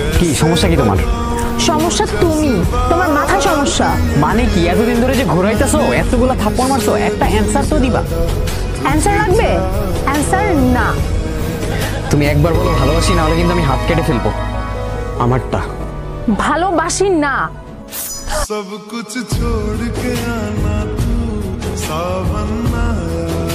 কি সমস্যা কি তোমার? সমস্যা তুমি, তোমার মাথায় সমস্যা। মানে কি এতদিন ধরে যে ঘোরাইতেছো, এতগুলা থাপ্পড় মারছো, একটা অ্যানসার তো দিবা। অ্যানসার লাগবে? অ্যানসার না। তুমি একবার বলো ভালোবাসি, না হলে কিন্তু আমি হাত কেটে ফেলবো আমারটা। ভালোবাসি না। सब कुछ छोड़ के आना तू सावन आया